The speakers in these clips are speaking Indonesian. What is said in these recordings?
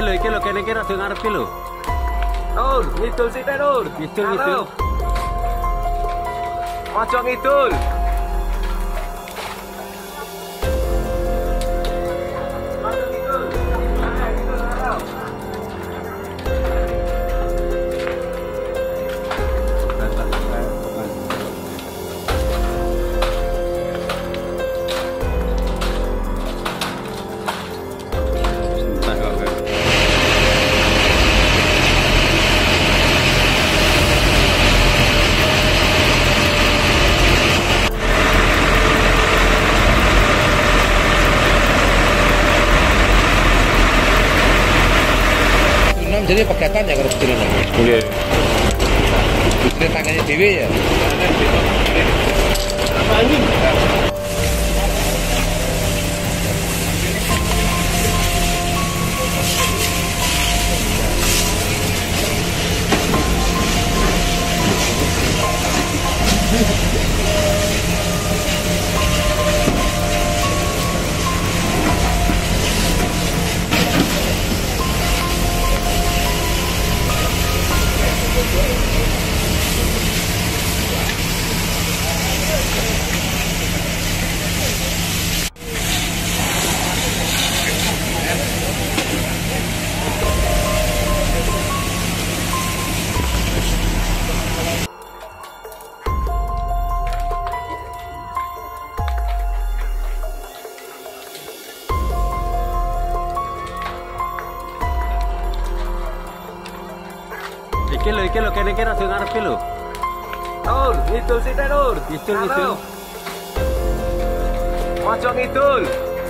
Iki lho kene iki rada ngarep lho. Nur, ngidul sithik Nur. Ngidul. Ojo ngidul. Jadi pegatan ya kalau berdiri lagi. Boleh. Berdiri tangannya dewi ya. Apa ini? Iki lho kene iki rada ngarep lho. Nur, ngidul sithik Nur. Ngidul. Ojo ngidul.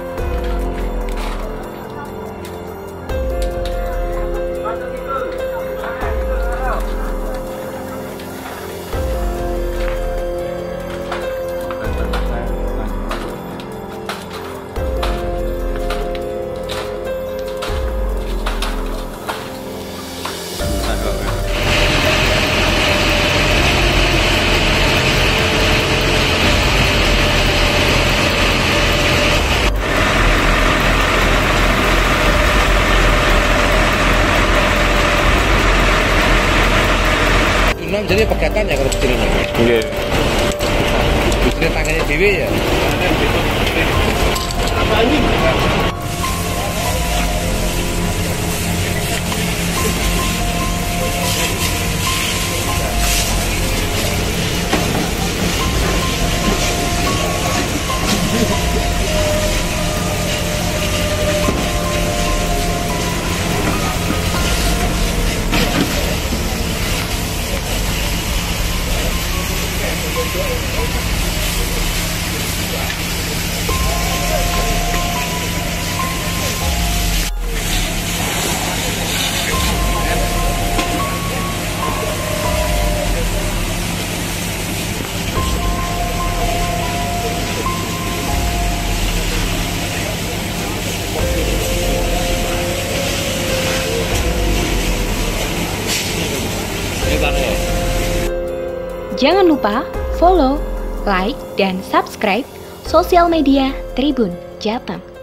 Jadi pegatan ya kalau berdiri lagi. Boleh. Berdiri tangannya dewi ya. Apa ini? Jangan lupa follow, like, dan subscribe sosial media Tribun Jateng.